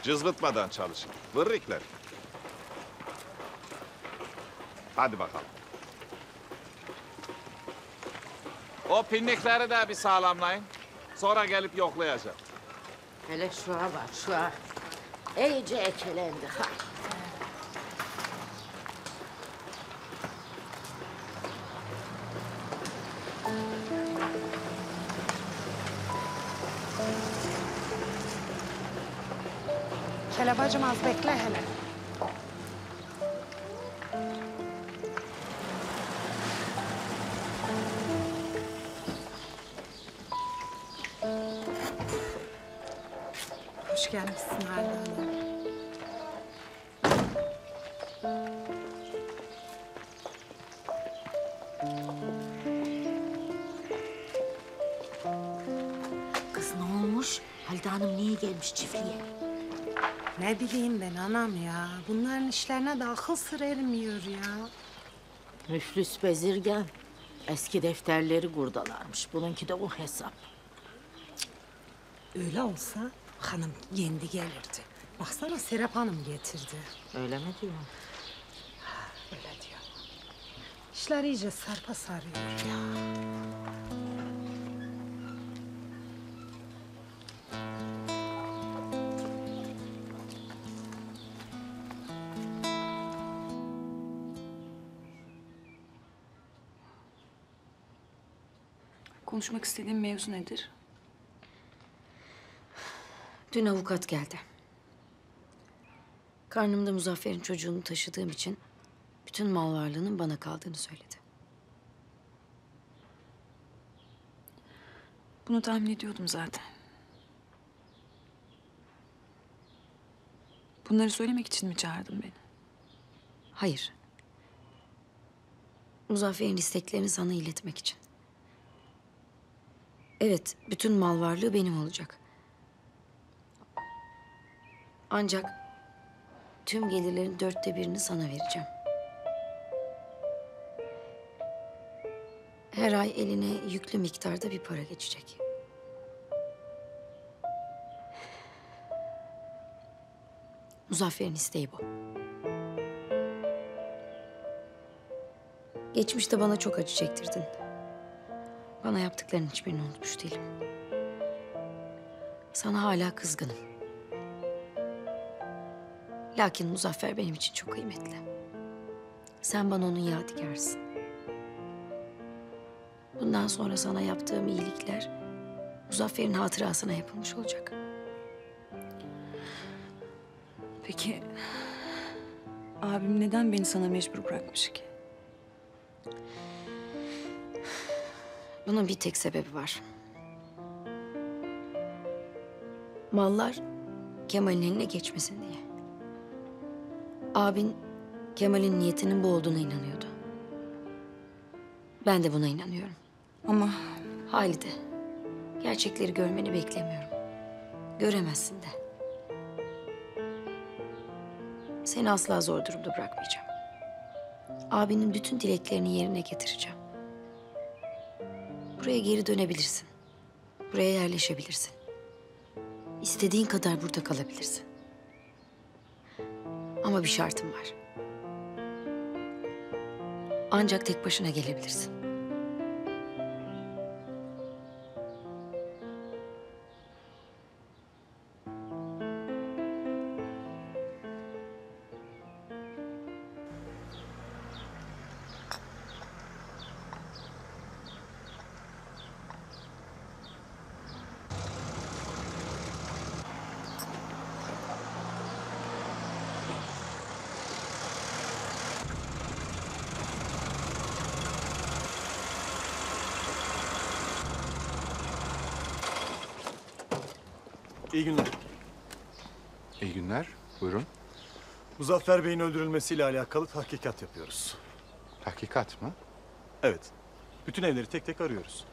Cızvıtmadan çalışın. Vırrikler. Hadi bakalım. O pinlikleri de bir sağlamlayın. Sonra gelip yoklayacağım. Hele şuna bak, şuna. İyice ekelendi ha. Hele bacım az bekle hele. Hoş gelmişsin Halide Hanım. Kız ne olmuş? Halide Hanım niye gelmiş çiftliğe? Ne bileyim ben anam ya. Bunların işlerine de akıl sır ermiyor ya. Müflüs bezirgen. Eski defterleri kurdalarmış. Bununki de o hesap. Öyle olsa hanım yendi gelirdi. Baksana Serap Hanım getirdi. Öyle mi diyor? Öyle diyor. İşler iyice sarpa sarıyor ya. Konuşmak istediğin mevzu nedir? Dün avukat geldi. Karnımda Muzaffer'in çocuğunu taşıdığım için bütün mal varlığının bana kaldığını söyledi. Bunu tahmin ediyordum zaten. Bunları söylemek için mi çağırdın beni? Hayır. Muzaffer'in isteklerini sana iletmek için. Evet, bütün mal varlığı benim olacak. Ancak tüm gelirlerin 1/4'ünü sana vereceğim. Her ay eline yüklü miktarda bir para geçecek. Muzaffer'in isteği bu. Geçmişte bana çok acı çektirdin. Bana yaptıklarının hiçbirini unutmuş değilim. Sana hala kızgınım. Lakin Muzaffer benim için çok kıymetli. Sen bana onun yadigarısın. Bundan sonra sana yaptığım iyilikler Muzaffer'in hatırasına yapılmış olacak. Peki abim neden beni sana mecbur bırakmış ki? Bunun bir tek sebebi var. Mallar Kemal'in eline geçmesin diye. Abin Kemal'in niyetinin bu olduğuna inanıyordu. Ben de buna inanıyorum. Ama Halide, gerçekleri görmeni beklemiyorum. Göremezsin de. Seni asla zor durumda bırakmayacağım. Abinin bütün dileklerini yerine getireceğim. Buraya geri dönebilirsin. Buraya yerleşebilirsin. İstediğin kadar burada kalabilirsin. Ama bir şartım var. Ancak tek başına gelebilirsin. İyi günler. İyi günler. Buyurun. Muzaffer Bey'in öldürülmesiyle alakalı tahkikat yapıyoruz. Hakikat mı? Evet. Bütün evleri tek tek arıyoruz.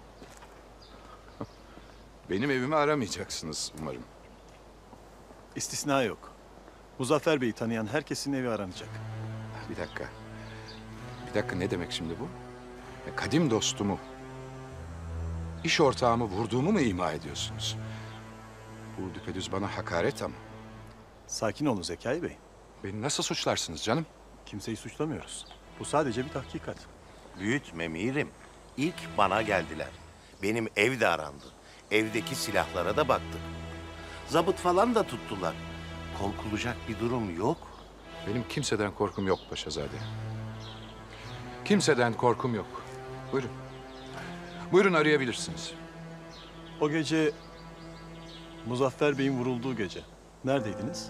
Benim evimi aramayacaksınız umarım. İstisna yok. Muzaffer Bey'i tanıyan herkesin evi aranacak. Bir dakika. Bir dakika, ne demek şimdi bu? Kadim dostumu, iş ortağımı vurduğumu mu ima ediyorsunuz? Bu düpedüz bana hakaret ama. Sakin olun Zekai Bey. Beni nasıl suçlarsınız canım? Kimseyi suçlamıyoruz. Bu sadece bir tahkikat. Büyütme Mirim. İlk bana geldiler. Benim ev de arandı. Evdeki silahlara da baktık. Zabıt falan da tuttular. Korkulacak bir durum yok. Benim kimseden korkum yok Paşazade. Kimseden korkum yok. Buyurun. Buyurun arayabilirsiniz. O gece Muzaffer Bey'in vurulduğu gece neredeydiniz?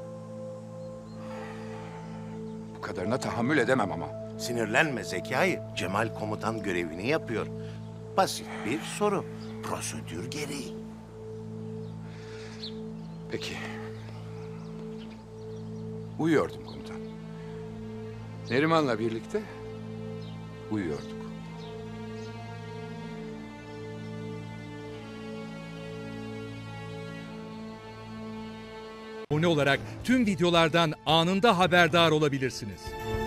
Bu kadarına tahammül edemem ama. Sinirlenme Zekai. Cemal komutan görevini yapıyor. Basit bir soru. Prosedür gereği. Peki. Uyuyordum komutan. Neriman'la birlikte uyuyorduk. Abone olarak tüm videolardan anında haberdar olabilirsiniz.